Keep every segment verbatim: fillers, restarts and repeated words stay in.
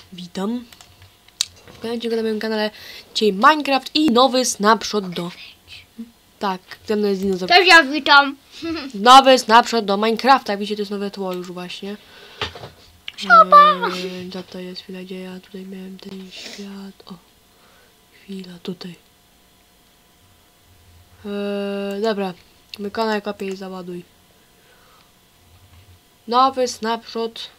Witam. Witajcie na moim kanale. Dzisiaj Minecraft i nowy snapshot do... Tak, ze mną jest dinozaur. Też ja witam. Nowy snapshot do Minecrafta. Widzicie, to jest nowe tło już właśnie. Eee, co to jest? Chwila, gdzie ja tutaj miałem ten świat. O, chwila, tutaj. Eee, dobra. Wykonaj kopię i załaduj. Nowy snapshot.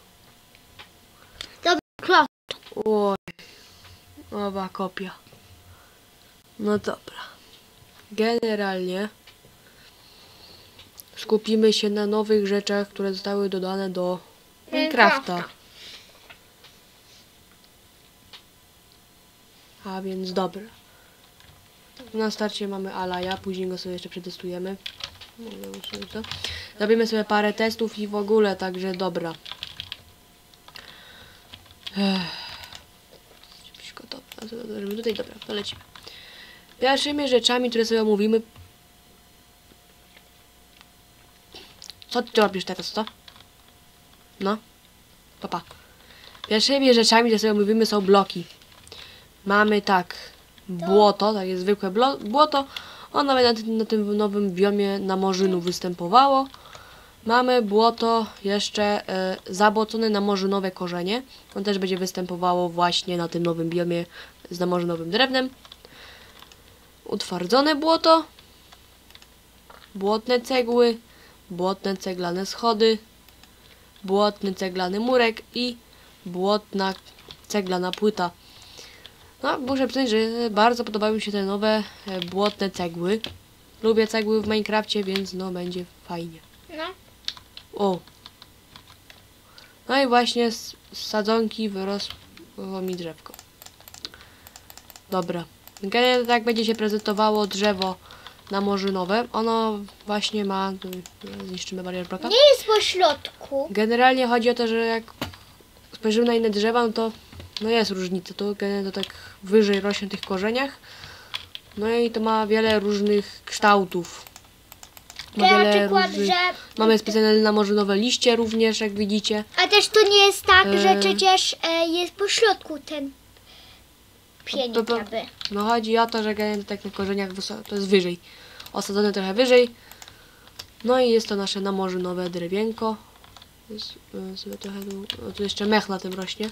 Dobra. Oj. Nowa kopia. No dobra. Generalnie skupimy się na nowych rzeczach, które zostały dodane do Minecrafta. A więc dobra. Na starcie mamy Alaja, później go sobie jeszcze przetestujemy. Zrobimy sobie parę testów i w ogóle, także dobra. Ech. Dobra, tutaj dobra, to lecimy. Pierwszymi rzeczami, które sobie omówimy. Co ty robisz teraz, co? No. Papa. Pierwszymi rzeczami, które sobie omówimy, są bloki. Mamy tak. Błoto, takie zwykłe błoto. Ono na tym, na tym nowym biomie na Morzynu występowało. Mamy błoto jeszcze e, zabłocone na morzynowe korzenie. On też będzie występowało właśnie na tym nowym biomie z namorzynowym drewnem. Utwardzone błoto. Błotne cegły. Błotne ceglane schody. Błotny ceglany murek i błotna ceglana płyta. No, muszę przyznać, że bardzo podobały mi się te nowe e, błotne cegły. Lubię cegły w Minecrafcie, więc no będzie fajnie. No. O. No i właśnie z, z sadzonki wyrosło mi drzewko. Dobra. Generalnie tak będzie się prezentowało drzewo namorzynowe. Ono właśnie ma... Zniszczymy barier bloka. Nie jest po środku. Generalnie chodzi o to, że jak spojrzymy na inne drzewa, no to no jest różnica. Tu generalnie to tak wyżej rośnie w tych korzeniach. No i to ma wiele różnych kształtów. Ma Na wiele przykład, różnych... że... Mamy specjalne namorzynowe liście również, jak widzicie. A też to nie jest tak, E. że przecież e, jest po środku ten pienik To- to- jakby. No chodzi o to, że generalnie tak na korzeniach wyso- to jest wyżej. Osadzone trochę wyżej. No i jest to nasze namorzynowe drewienko. Jest, y, sobie trochę tu, o, tu jeszcze mech na tym rośnie.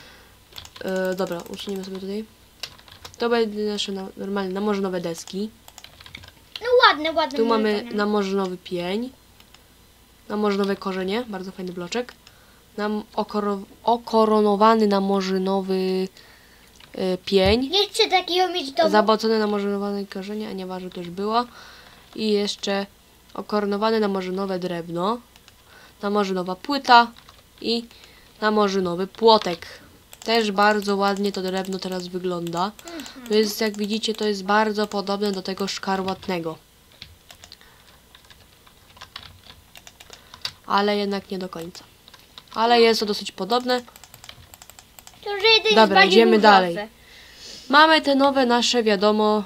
E, dobra, usuniemy sobie tutaj. To będzie nasze na, normalne namorzynowe deski. No ładne, ładne. Tu mamy wykonane. namorzynowy pień. Namorzynowe korzenie, bardzo fajny bloczek. Nam okoro, okoronowany namorzynowy y, pień. Nie chcę takiego mieć domu. Zabocone namorzynowane korzenie, a nieważne, to już było. I jeszcze okoronowane namorzynowe drewno. Namorzynowa płyta i namorzynowy płotek. Też bardzo ładnie to drewno teraz wygląda. Mhm. To jest, jak widzicie, to jest bardzo podobne do tego szkarłatnego. Ale jednak nie do końca. Ale jest to dosyć podobne. To, że jeden jest Dobra, bardziej idziemy różowy. dalej. Mamy te nowe nasze, wiadomo,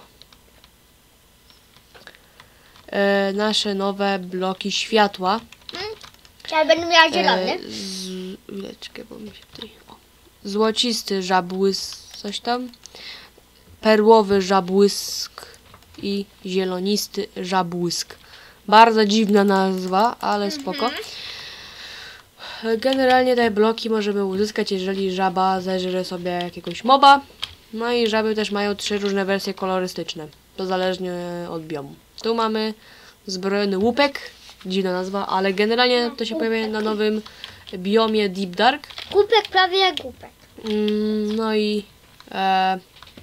e, nasze nowe bloki światła. Ja będę miała zielony. E, z, chwileczkę, bo mi się tutaj... O. Złocisty żabłysk, coś tam. Perłowy żabłysk i zielonisty żabłysk. Bardzo dziwna nazwa, ale spoko. Generalnie te bloki możemy uzyskać, jeżeli żaba zeżre sobie jakiegoś moba. No i żaby też mają trzy różne wersje kolorystyczne. To zależnie od biomu. Tu mamy zbrojony łupek. Dziwna nazwa, ale generalnie to się pojawia na nowym biomie Deep Dark. Głupek prawie jak głupek. Mm, No i... E,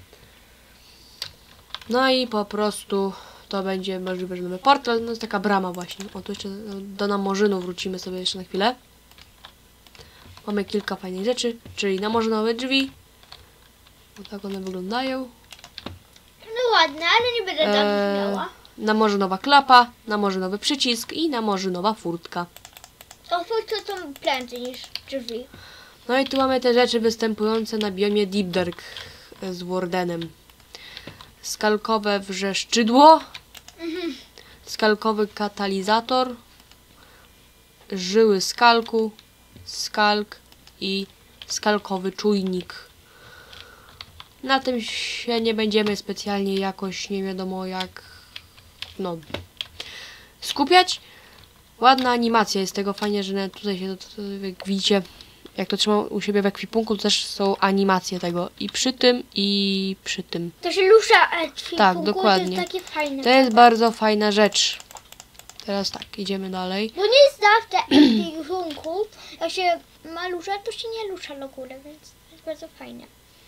no i po prostu to będzie możliwe, że nowy portal. No jest taka brama właśnie. O, tu jeszcze do namorzynu wrócimy sobie jeszcze na chwilę. Mamy kilka fajnych rzeczy, czyli namorzynowe drzwi. O, tak one wyglądają. No ładne, ale nie będę tam Eee, miała. namorzynowa klapa, namorzynowy przycisk i namorzynowa furtka. O, to są prędzej niż drzwi. No i tu mamy te rzeczy występujące na biomie Deep Dark z Wardenem. Skalkowe wrzeszczydło, skalkowy katalizator, żyły skalku, skalk i skalkowy czujnik. Na tym się nie będziemy specjalnie jakoś, nie wiadomo jak, no, skupiać. Ładna animacja jest tego, fajnie, że nawet tutaj się, to, to, jak widzicie, jak to trzymam u siebie w ekwipunku, to też są animacje tego. I przy tym, i przy tym. To się rusza ekwipunku, Tak, dokładnie. To jest takie fajne. To jest bardzo fajna rzecz. Teraz tak, idziemy dalej. Bo nie zawsze ekwipunku, jak się ma lusza, to się nie rusza do góry, więc to jest bardzo fajne.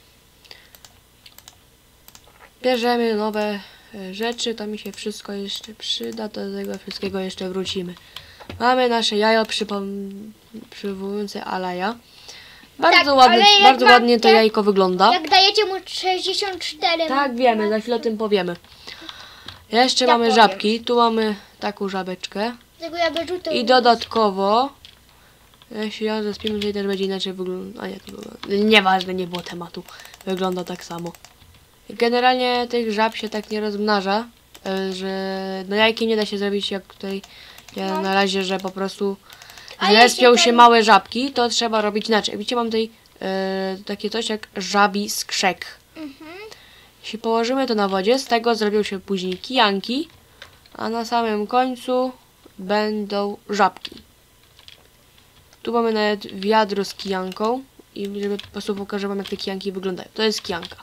Bierzemy nowe e, rzeczy, to mi się wszystko jeszcze przyda, do tego wszystkiego jeszcze wrócimy. Mamy nasze jajo przypom... przywołujące Alaja. Bardzo, Tak, ładnie, ale jak bardzo ma- ładnie to jak- jajko wygląda. Jak dajecie mu sześćdziesiąt cztery... Tak, wiemy, za chwilę o tym powiemy. Jeszcze Ja mamy powiem. żabki, tu mamy taką żabeczkę. Tego ja wyrzucę. I dodatkowo, jeśli ją zespimy, tutaj też będzie inaczej wyglądać. A nie, to było, nieważne, nie było tematu. Wygląda tak samo. Generalnie tych żab się tak nie rozmnaża, e, że no jajkiem nie da się zrobić jak tutaj ja No. na razie, że po prostu A zrespią jeśli się ten- małe żabki, to trzeba robić inaczej. Widzicie, mam tutaj e, takie coś jak żabi skrzek. Mhm. Jeśli położymy to na wodzie, z tego zrobią się później kijanki, a na samym końcu będą żabki. Tu mamy nawet wiadro z kijanką i żeby po prostu pokażę wam jak te kijanki wyglądają. To jest kijanka.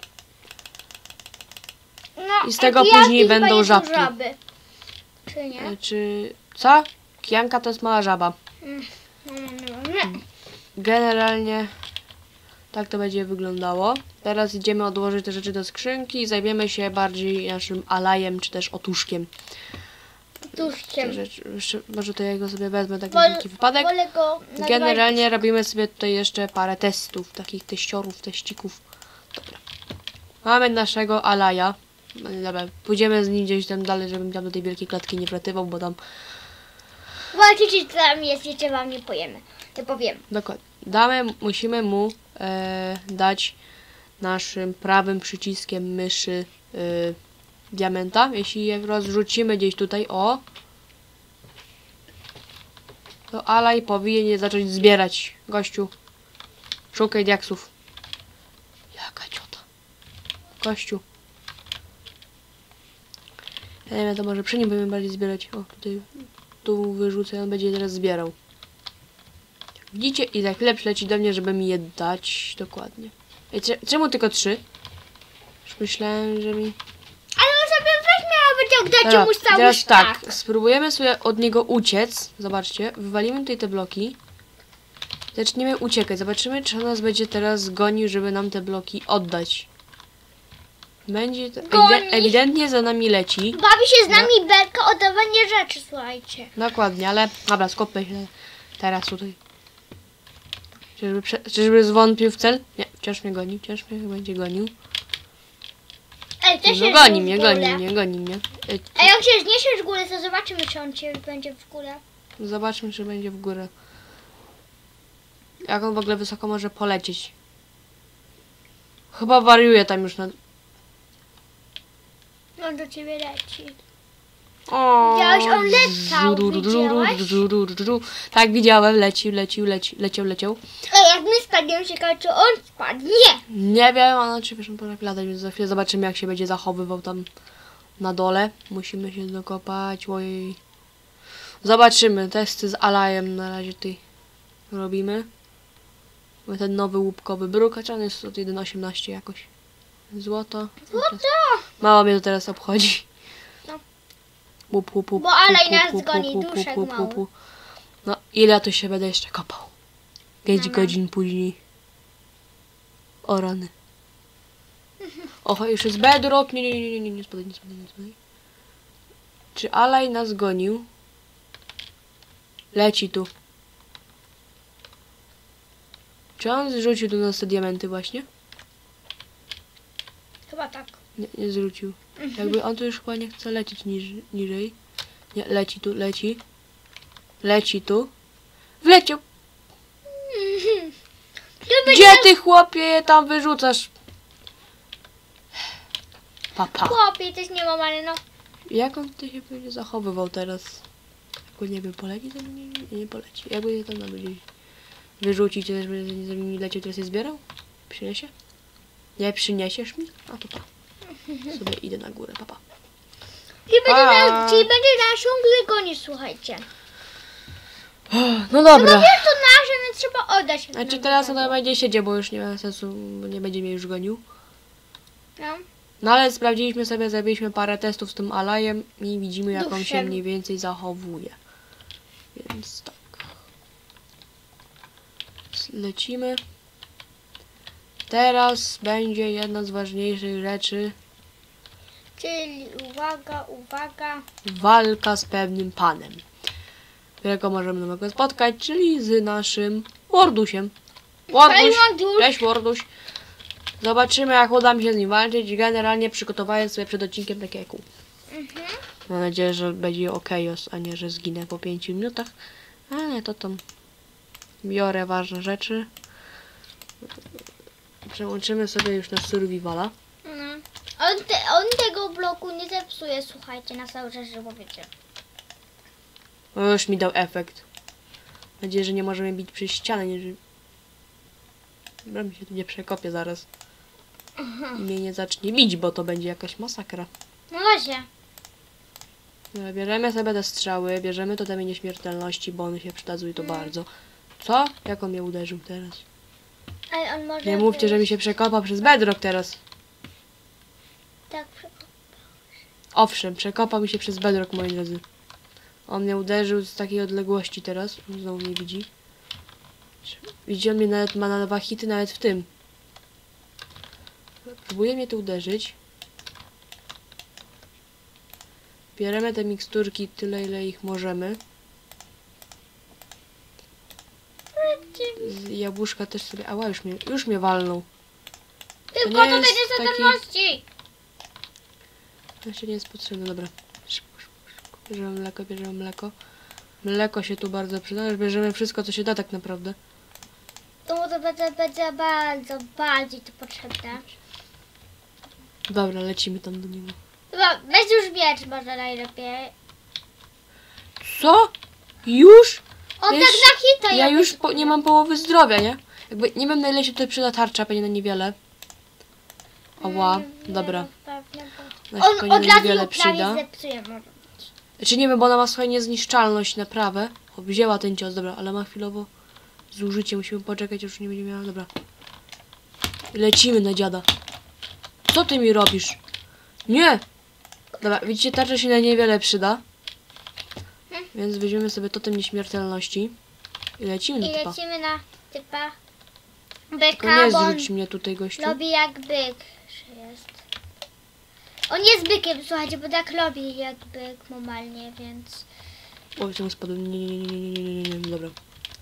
No, I z tego a kijanki później chyba będą nie są żabki. żaby. Czy nie? E, Czy... co? Kijanka to jest mała żaba. Mm. No, no, no, no. Generalnie tak to będzie wyglądało. Teraz idziemy odłożyć te rzeczy do skrzynki i zajmiemy się bardziej naszym alajem, czy też otuszkiem. Tuszkiem. Te rzeczy, jeszcze, może to ja go sobie wezmę, taki Wol- wielki wypadek. Wolę go nazwać- Generalnie robimy sobie tutaj jeszcze parę testów, takich teściorów, teścików. Dobra. Mamy naszego alaja. Dobra, pójdziemy z nim gdzieś tam dalej, żebym tam do tej wielkiej klatki nie wlatywał, bo tam Walczycie, co tam jest, jeszcze wam nie pojemy. Nie powiem. dokładnie. Damy, musimy mu e, dać naszym prawym przyciskiem myszy e, diamenta. Jeśli je rozrzucimy gdzieś tutaj, o, to alaj powinien je zacząć zbierać. Gościu, szukaj diaksów. Jaka ciota. Gościu. Ja nie wiem, to może przy nim będziemy bardziej zbierać. O, tutaj tu wyrzucę, on będzie teraz zbierał. Widzicie? I za chwilę przyleci do mnie, żeby mi je dać. Dokładnie. Ej, cze- czemu tylko trzy? Już myślałem, że mi... Ale on sobie weźmie, a wyciągniecie Dobra, mu cały teraz sztak. tak, spróbujemy sobie od niego uciec. Zobaczcie, wywalimy tutaj te bloki. Zaczniemy uciekać. Zobaczymy, czy on nas będzie teraz gonił, żeby nam te bloki oddać. Będzie to... Goni. Ewide- ewidentnie za nami leci. Bawi się z nami belka oddawanie rzeczy, słuchajcie. Dokładnie, ale... Dobra, skupmy się teraz tutaj. Czyżby, prze... Czyżby zwątpił w cel? Nie, wciąż mnie goni, wciąż mnie będzie gonił. Ej, też No jest goni w mnie, górę. goni mnie, goni mnie. Ej, A jak się zniesiesz w górę, to zobaczymy, czy on cię będzie w górę. zobaczmy, czy będzie w górę. Jak on w ogóle wysoko może polecieć. Chyba wariuje tam już na... On do ciebie leci. O, Widziałeś? On lecał, widziałeś? Tak, widziałem, lecił, lecił, leci, leciał, leciał. Ej, jak my spadniemy, ciekawe, czy on spadnie. Nie wiem, ale czy wiesz, on potrafi latać, więc za chwilę zobaczymy, jak się będzie zachowywał tam na dole. Musimy się dokopać, ojej. Zobaczymy, testy z alajem na razie tutaj robimy. Mamy ten nowy łupkowy brukacz, on jest od jeden osiemnaście jakoś. Złoto. Złoto! Mało mnie to teraz obchodzi. No. Łup, łup, łup, Bo alej łup, nas łup, goni, łup, łup, duszek łup, mały. łup, łup. No, ile tu się będę jeszcze kopał? Pięć Mama. godzin później. O rany. Oho, już jest bedrock. Nie, nie, nie, nie, nie, nie spadaj, nie spadaj, nie spadaj. Czy alej nas gonił? Leci tu. Czy on zrzucił do nas te diamenty właśnie? Chyba tak. Nie, nie zwrócił. Jakby on tu już chyba nie chce lecieć niż, niżej. Nie, leci tu, leci. Leci tu. Wleciał. To Gdzie ty chłopie je tam wyrzucasz? Papa. Chłopie, też nie mam, ale no. Jak on tutaj się będzie zachowywał teraz? Jak go nie wiem, poleci to nie, nie, nie poleci. Jakby je tam będzie wyrzucić, to też będzie mi leciał, teraz je zbierał? Przyniesie? Nie przyniesiesz mi? A to pa. Sobie idę na górę, papa. Czyli będzie, Pa. na, czyli będzie nas ciągle gonić, słuchajcie. No dobra. No wiesz, to nasze, więc trzeba oddać. Znaczy teraz on będzie siedział, bo już nie ma sensu, bo nie będzie mnie już gonił. No. No ale sprawdziliśmy sobie, zrobiliśmy parę testów z tym alajem i widzimy, jak on się Duszem. mniej więcej zachowuje. Więc tak. Lecimy. Teraz będzie jedna z ważniejszych rzeczy. Czyli uwaga, uwaga. Walka z pewnym panem, którego możemy nowego spotkać, czyli z naszym Wardusiem. Warduś, Cześć, Warduś. cześć Warduś. Zobaczymy, jak uda mi się z nim walczyć. Generalnie przygotowałem sobie przed odcinkiem takie kół. Mhm. Mam nadzieję, że będzie ok, a nie, że zginę po pięciu minutach. Ale to tam biorę ważne rzeczy. Przełączymy sobie już na survivala. No. On, te, on tego bloku nie zepsuje, słuchajcie, na cały czas, że powiecie. O, już mi dał efekt. Mam nadzieję, że nie możemy bić przez ścianę. Nie, że... Dobra, mi się tu nie przekopię zaraz. I mnie nie zacznie bić, bo to będzie jakaś masakra. No właśnie. Dobra, bierzemy sobie te strzały, bierzemy to temy nieśmiertelności, bo one się przydadzą i to bardzo. Co? Jak on mnie uderzył teraz? Ale on może Nie mówcie, że mi się przekopał przez bedrock teraz. Tak, Owszem, przekopał mi się przez bedrock, moi drodzy. On mnie uderzył z takiej odległości teraz. On znowu mnie widzi. Widzi, on mnie nawet ma na dwa hity, nawet w tym. Próbuje mnie tu uderzyć. Bierzemy te miksturki tyle, ile ich możemy. Z jabłuszka też sobie... Ała, już mnie, już mnie walnął. tylko nie to jest będzie taki- zadolności. To jeszcze nie jest potrzebne, dobra. Szybko, szybko, szybko. Bierzemy mleko, bierzemy mleko. Mleko się tu bardzo przyda, już bierzemy wszystko, co się da tak naprawdę. To to będzie, będzie bardzo, bardziej to potrzebne. Dobra, lecimy tam do niego. Chyba weź już miecz może najlepiej. Co? Już? On Ja tak już- na hita Ja jakby- już po, nie mam połowy zdrowia, nie? Jakby nie wiem, na ile się tutaj przyda tarcza, pewnie na niewiele. Ała, Mm, dobra. nie, pewnie, bo- Na się On pewnie od na razu niewiele ją prawie przyda. zepsuje może. Znaczy nie wiem, bo ona ma swoją niezniszczalność, naprawę. O, wzięła ten cios, dobra, ale ma chwilowo zużycie, musimy poczekać, już nie będzie miała, dobra. Lecimy na dziada. Co ty mi robisz? Nie! Dobra, widzicie, tarcza się na niewiele przyda. Więc weźmiemy sobie totem nieśmiertelności. I lecimy I na typa. lecimy na typa Tylko byka, nie bo on zrzuć mnie tutaj, gościu. robi jak byk, że jest. On jest bykiem, słuchajcie, bo tak robi jak byk normalnie, więc... Oj, tam spadłem. Nie, nie, nie, nie, nie, nie, nie, nie, dobra.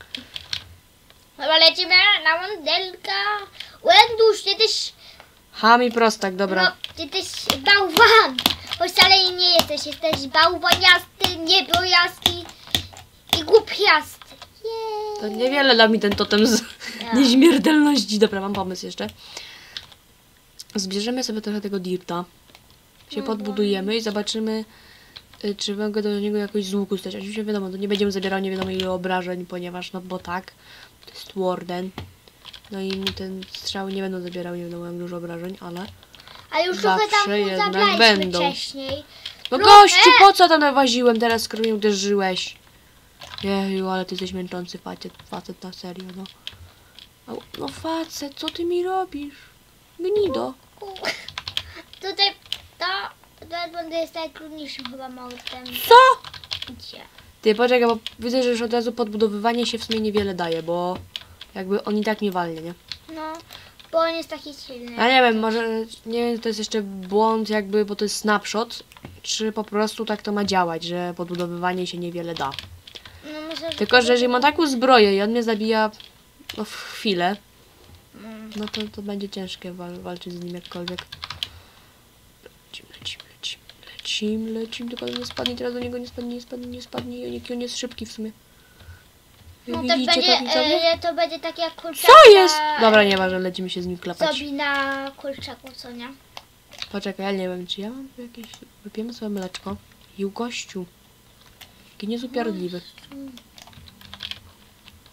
Chyba lecimy na mondelka. Łędusz, ty też... Ham i prostak, dobra. No, ty też bałwan. Bo wcale nie jesteś, jesteś bałwaniasty, niebojasty i głupiasty. Jej. To niewiele da mi ten totem z Ja. nieśmiertelności. Dobra, mam pomysł jeszcze. Zbierzemy sobie trochę tego dirta. Się podbudujemy i zobaczymy, y, czy mogę do niego jakoś z łuku stać. Oczywiście wiadomo, to nie będziemy zabierał nie wiadomo ile obrażeń, ponieważ, no bo tak, to jest Warden. No i mu ten strzały nie będą zabierał nie wiadomo jak dużo obrażeń, ale... Ale już trochę tam Zawsze mu jednak zabraliśmy będą. wcześniej. No No, gościu, e! po co tam nawaziłem teraz, skoro mnie uderzyłeś? Jeju, ale ty jesteś męczący facet, facet na serio, no. Au, no facet, co ty mi robisz? Gnido. Tutaj to, to będę jest najtrudniejszym chyba małtem. Co? Gdzie? Ty, poczekaj, bo widzę, że już od razu podbudowywanie się w sumie niewiele daje, bo jakby on i tak nie walnie, nie? No, bo on jest taki silny. Ja nie wiem, może, nie wiem, to jest jeszcze błąd jakby, bo to jest snapshot, czy po prostu tak to ma działać, że podbudowywanie się niewiele da. No, myślę, że Tylko, że to- jeżeli mam taką zbroję i on mnie zabija no, w chwilę, Mm. no to, to będzie ciężkie wal walczyć z nim jakkolwiek. Lecimy, lecimy, lecimy, lecimy, lecimy, tylko nie spadnie, teraz do niego nie spadnie, nie spadnie, nie spadnie, jaki on jest szybki w sumie. No, Widzicie to będzie, to, widzowie? e, to będzie tak jak kurczak Co jest? na, Dobra, nieważne, lecimy się z nim klepać. Sobie na kurczaku, co nie? Poczekaj, ja nie wiem, czy ja mam tu jakieś... Wypijemy sobie mleczko. I gościu. Jaki niezupierdliwy.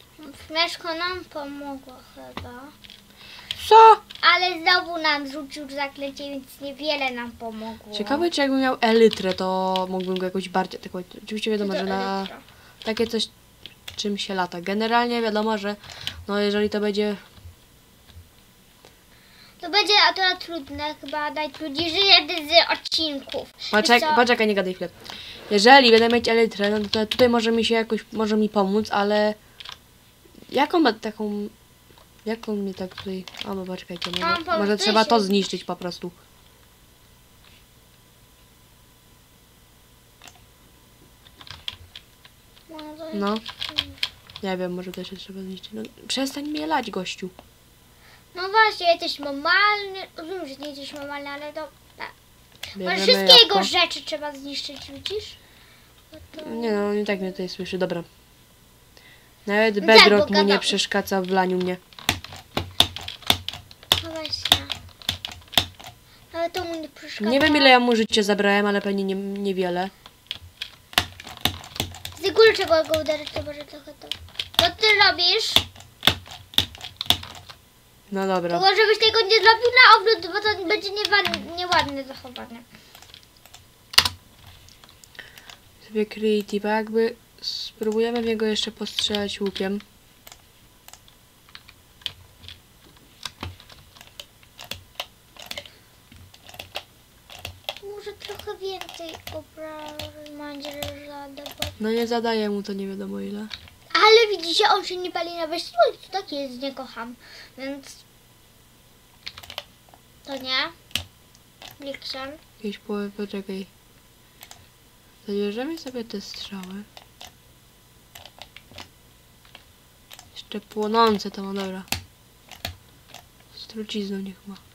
Mieszko nam pomogło chyba. Co? Ale znowu nam rzucił zaklęcie, więc niewiele nam pomogło. Ciekawe, czy jakbym miał elytrę, to mógłbym go jakoś bardziej atakować. Oczywiście wiadomo, Co to że na elytra? takie coś, czym się lata. Generalnie wiadomo, że no jeżeli to będzie... To będzie akurat trudne, chyba najtrudniejszy jeden z odcinków. Poczek Wiesz co? poczekaj, nie gadaj chwilę. Jeżeli będę mieć elytrę, no to tutaj może mi się jakoś, może mi pomóc, ale... Jaką ma taką... Jaką mnie tak tutaj... O, bo poczekajcie, może, Mam pomysł, może ty trzeba się- to zniszczyć po prostu. No, to jest- No. Nie wiem, może to się trzeba zniszczyć. No, przestań mnie lać, gościu. no właśnie, jesteś normalny. Rozumiem, że nie jesteś normalny, ale to... tak. Może Bierzemy wszystkie jego jabłko. rzeczy trzeba zniszczyć, widzisz? No to... Nie no, nie tak mnie tutaj słyszy, dobra. Nawet No tak, Bedrock bo mu nie gadał. przeszkadza w laniu mnie. No właśnie. Ale to mu nie przeszkadza. Nie wiem ile ja mu życie zabrałem, ale pewnie nie, niewiele. Z góry trzeba go uderzyć, to może trochę to... Co ty robisz? No dobra. Tylko żebyś tego nie zrobił na obrót, bo to będzie niewa- nieładne zachowanie. Sobie creative, a jakby spróbujemy w niego jeszcze postrzelać łukiem. Może trochę więcej obrażeń zadawać. No nie zadaję mu to nie wiadomo ile. Ale widzicie, on się nie pali na słońcu, tak jest, nie kocham. Więc... To nie. Blixen. Jakieś połowę, poczekaj. Zabierzemy sobie te strzały. Jeszcze płonące to ma, dobra. Z trucizną niech ma.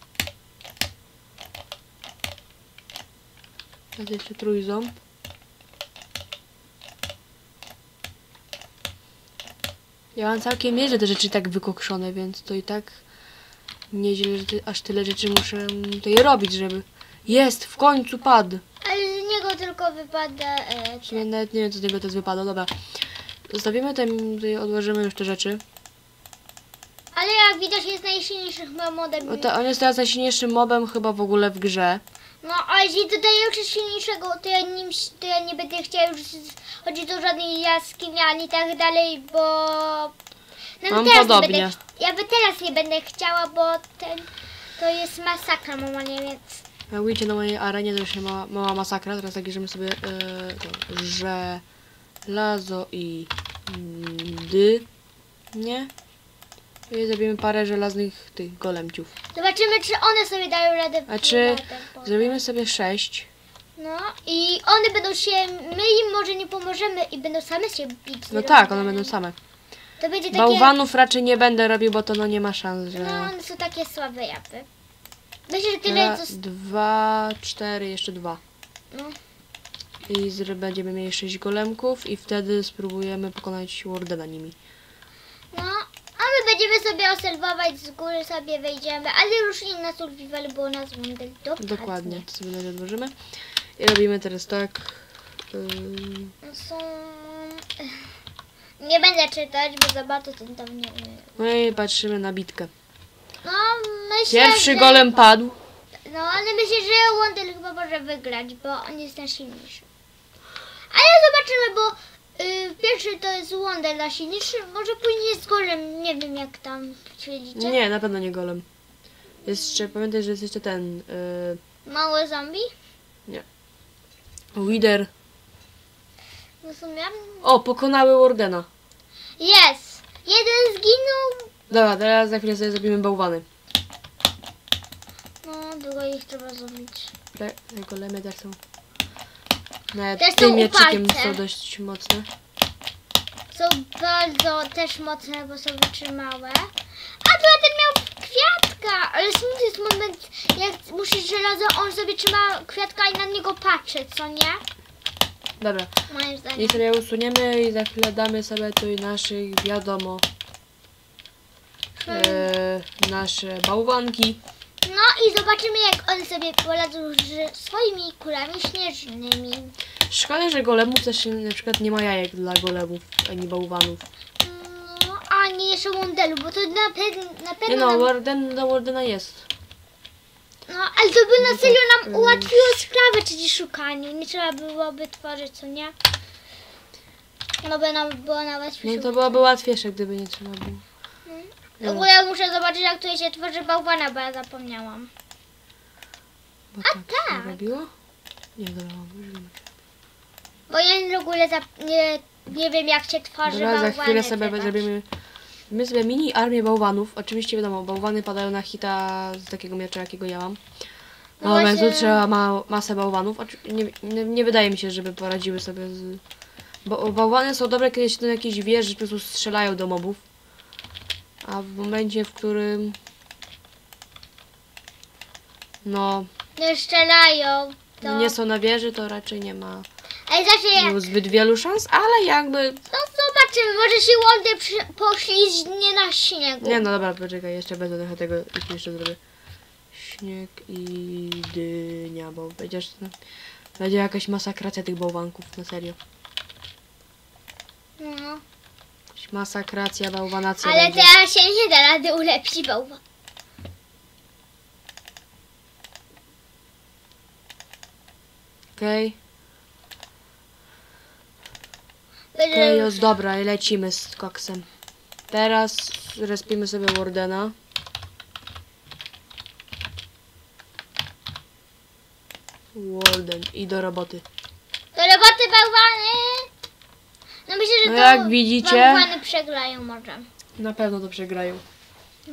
Teraz jeszcze trójząb. Ja mam całkiem nieźle te rzeczy tak wykokszone, więc to i tak nieźle, że ty, aż tyle rzeczy muszę tutaj robić, żeby... Jest! W końcu padł! Ale z niego tylko wypada... E, W sumie nawet nie wiem, co z niego teraz wypadło, dobra. Zostawimy ten, tutaj odłożymy już te rzeczy. ale jak widać jest najsilniejszym chyba modem. Bo to, on jest teraz najsilniejszym mobem chyba w ogóle w grze. No a jeśli dodaję już silniejszego, to ja, nim, to ja nie będę chciała już chodzić do żadnej jaskini ani tak dalej, bo... No Mam teraz nie podobnie. będę, ch- ja by teraz nie będę chciała, bo ten... To jest masakra normalnie, więc... Jak widzicie na mojej arenie to już się mała, mała masakra. Teraz tak bierzemy sobie e, to, żelazo i mm, dy. Nie? I zrobimy parę żelaznych tych golemciów. Zobaczymy, czy one sobie dają radę. A czy potem. zrobimy sobie sześć. No i one będą się... My im może nie pomożemy i będą same się bić. z No tak, one drogami. będą same. To będzie takie... Bałwanów raczej nie będę robił, bo to no nie ma szans, że... No one są takie słabe jakby. Myślę, że tyle Raz, co... dwa, cztery, jeszcze dwa. No. I zr- będziemy mieli sześć golemków i wtedy spróbujemy pokonać Wardena nimi. No, a my będziemy sobie oserwować z góry, sobie wejdziemy, ale już nie na survival, bo nas będę dopadnie. Dokładnie, to sobie nawet odłożymy. I robimy teraz tak. Ym, Są... Nie będę czytać, bo za bardzo ten tam nie umiem. no i patrzymy na bitkę. No, myślę, Pierwszy że... golem padł. No, ale myślę, że Wonder chyba może wygrać, bo on jest najsilniejszy. Ale zobaczymy, bo y, pierwszy to jest Wonder najsilniejszy, może później jest golem, nie wiem jak tam twierdzicie. Nie, na pewno nie golem. Jest jeszcze, pamiętaj, że jest jeszcze ten. Yy, Mały zombie? Wither. No w sumie. O, pokonały Wardena. Jest! Jeden zginął. Dobra, teraz za chwilę sobie zrobimy bałwany. No, długo ich trzeba zrobić. Te, te golemy też są. Nawet Też są tym mieczykiem upalce. są dość mocne. Są bardzo też mocne, bo są wytrzymałe. A tu ten miał kwiatka! Ale smutny jest moment, jak musisz żelazo, on sobie trzyma kwiatka i na niego patrzy, co nie? Dobra, Moim zdaniem. i sobie usuniemy i za chwilę damy sobie tu naszych, wiadomo, e, nasze bałwanki. No i zobaczymy, jak one sobie poradzą z swoimi kulami śnieżnymi. Szkoda, że golemów też na przykład nie ma jajek dla golemów, ani bałwanów. No, ani szukanie jeszcze Wondelu, bo to na, pe na pewno Nie no, nam... Warden do Wardena jest. No, ale to by na serio nam tak, ułatwiło sprawę, czyli szukaniu. Nie trzeba byłoby tworzyć, co nie? No by nam było nawet No to byłoby łatwiejsze, gdyby nie trzeba było. W ogóle muszę zobaczyć, jak tu się tworzy bałwana, bo ja zapomniałam. Bo A tak, tak. się robiło? Nie, dobra, już wiem. Bo ja w ogóle zap- nie, nie wiem, jak się tworzy Dobra, bałwany. za chwilę sobie wybacz. zrobimy... My sobie mini armię bałwanów. Oczywiście wiadomo, bałwany padają na hita z takiego miecza, jakiego ja mam. No No, więc właśnie- tu trzeba ma masę bałwanów. Oczy- Nie, nie, nie wydaje mi się, żeby poradziły sobie z... Bo bałwany są dobre, kiedy się do jakiejś wieży po prostu strzelają do mobów. A w momencie, w którym... No, Nie strzelają. To... nie są na wieży, to raczej nie ma Ej, znaczy, nie ma zbyt wielu szans, ale jakby... no zobaczymy, może się łądy przy- poślizgnie na śniegu. Nie no dobra, poczekaj, jeszcze będę trochę tego jeszcze zrobię. Śnieg i dynia, bo będziesz... No, będzie jakaś masakracja tych bałwanków, na serio. No. Jakaś masakracja, bałwanacja Ale będzie. teraz się nie da rady ulepszyć bałwan. Okej, Będzie- okej, już dobra, i lecimy z koksem. Teraz respimy sobie Wardena. Warden i do roboty. Do roboty bałwany! No myślę, że No to jak widzicie- bałwany przegrają może. Na pewno to przegrają. No.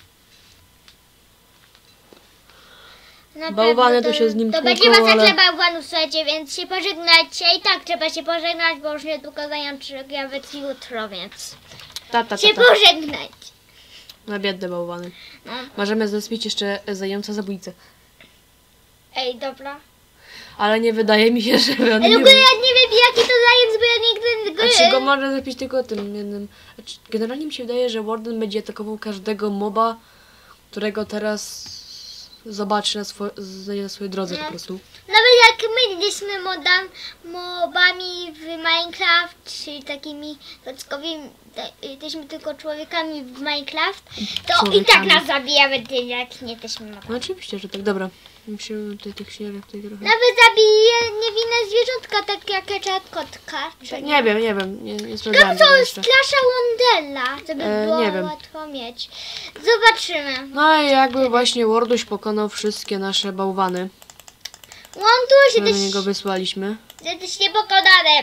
Na Bałwany pewno to się z nim To tłuką, będzie masakra ale- bałwanów, słuchajcie, więc się pożegnajcie. I tak trzeba się pożegnać, bo już niedługo zajączy nawet jutro, więc Ta, ta, ta, się ta. pożegnać. Na biedne bałwany. No. Możemy zespić jeszcze zająca zabójcę. Ej, dobra. Ale nie wydaje mi się, że on Ale w nie... ogóle ja nie wiem, jaki to zając, bo ja nigdy go... Znaczy go można zespić tylko tym jednym... Znaczy, generalnie mi się wydaje, że Warden będzie atakował każdego moba, którego teraz zobaczy na, swo... znajdzie na swojej drodze Nie. po prostu. Nawet jak my byliśmy modam, mobami w Minecraft, czyli takimi klockowymi, te- jesteśmy tylko człowiekami w Minecraft, to i tak Człowiekami. nas zabijamy, ty, jak nie jesteśmy mobami. No oczywiście, że tak, dobra. Musimy tutaj tych śnieżek tutaj trochę... Nawet zabije niewinne zwierzątka, tak jak kaczat kotka. czy Nie wiem, nie wiem, nie, nie To sprawdzałem co tego jest jeszcze. klasza Wondella, żeby E, było nie wiem. łatwo mieć. Zobaczymy. No i jakby właśnie Warduś pokonał wszystkie nasze bałwany, Łąduś, które do jesteś, niego wysłaliśmy. jesteś niepokonany.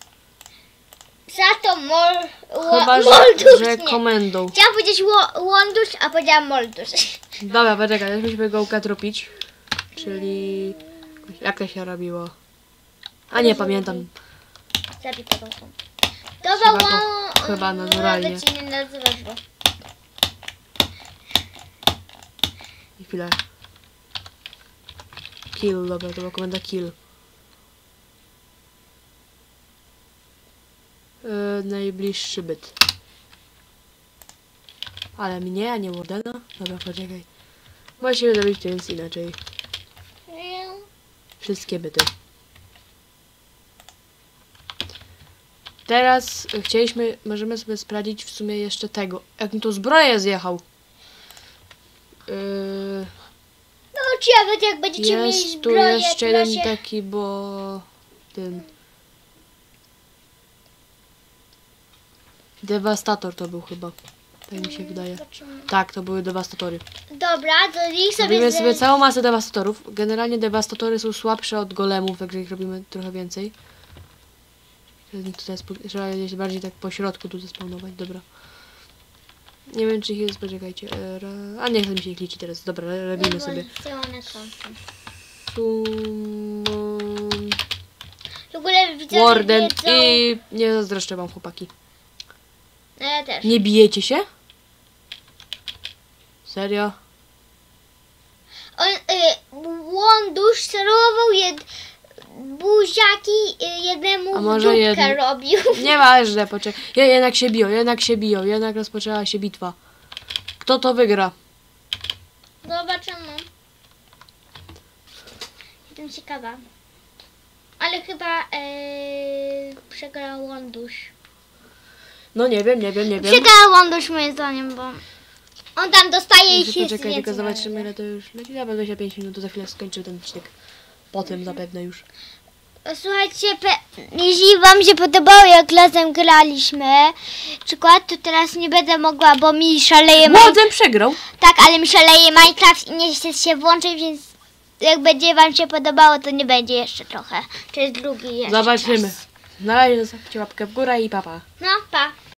Za to mol... Chyba, ło- że, Molduś, że nie. komendą. Chciałam powiedzieć ło- łąduś, a powiedziałam molduś. Dobra, poczekaj, musimy go ukatropić. Czyli... Jak to się robiło? A nie pamiętam. Zabij tego. To Trzeba było... go chyba naturalnie. Nawet się nie nazywasz go. I chwilę. Kill, dobra, to była komenda kill. Yy, najbliższy byt. Ale mnie, a nie Wardena? Dobra, poczekaj. Musimy zrobić to jest inaczej. Wszystkie byty. Teraz chcieliśmy, możemy sobie sprawdzić w sumie jeszcze tego. Jak mi tu zbroję zjechał. Yy, No czy nawet jak będziecie mieli jest tu zbroję, jeszcze to jeden się... taki, bo... Ten... Devastator to był chyba. Tak mi się wydaje. Zobaczymy. Tak, to były dewastatory. Dobra, to ich sobie... Robimy z- sobie całą masę dewastatorów. Generalnie dewastatory są słabsze od golemów, także ich robimy trochę więcej. Z nich tutaj spo- trzeba gdzieś bardziej tak po środku tu zespawnować, dobra. Nie wiem czy ich jest, poczekajcie. e, ra- A nie chce mi się ich liczyć teraz. Dobra, robimy sobie. Gdzie one są? Summon... W ogóle widzę, że Warden wiedzą... i... Nie zazdroszczę wam, chłopaki. No ja też. Nie bijecie się? Serio? On, y, Łądusz sterował jed... buziaki y, jednemu A w może dupkę jedno- robił. Nieważne, poczekaj. Je- Jednak się biją, jednak się biją, jednak rozpoczęła się bitwa. Kto to wygra? Zobaczymy. Jestem ciekawa. Ale chyba yy, przegrał Łąduś. No nie wiem, nie wiem, nie wiem. Przegrałam dość moim zdaniem, bo on tam dostaje ich Muszę jest poczekaj, tylko więcej. zobaczymy ile to już leci. Dobra, dwadzieścia pięć minut, to za chwilę skończył ten odcinek. Potem zapewne już. Słuchajcie, pe- jeśli wam się podobało, jak razem graliśmy, przykład, to teraz nie będę mogła, bo mi szaleje Minecraft. Łodzem przegrał. Tak, ale mi szaleje Minecraft i nie chce się włączyć, więc jak będzie wam się podobało, to nie będzie jeszcze trochę. To jest drugi jeszcze Zobaczymy. czas. Na razie zostawcie łapkę w górę i papa. No, pa.